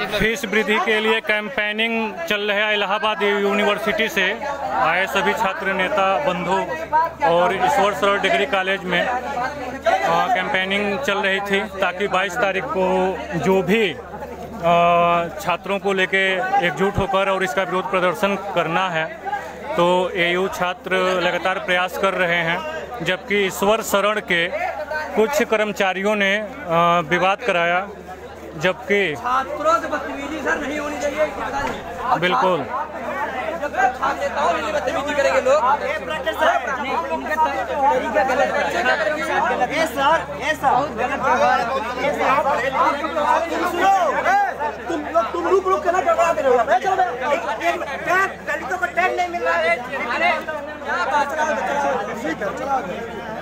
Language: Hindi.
फीस वृद्धि के लिए कैंपेनिंग चल रहा है। इलाहाबाद यूनिवर्सिटी से आए सभी छात्र नेता बंधु और ईश्वर सरोवर डिग्री कॉलेज में कैंपेनिंग चल रही थी ताकि 22 तारीख को जो भी छात्रों को लेके एकजुट होकर और इसका विरोध प्रदर्शन करना है, तो एयू छात्र लगातार प्रयास कर रहे हैं। जबकि ईश्वर शरण के कुछ कर्मचारियों ने विवाद कराया, जबकि छात्रों से बदतमीजी सर नहीं होनी चाहिए। बिल्कुल बदतमीजी करेंगे लोग। तुम रुक के ना गड़बड़ा दे रहे हो। दलितों को टैग नहीं मिल रहा है।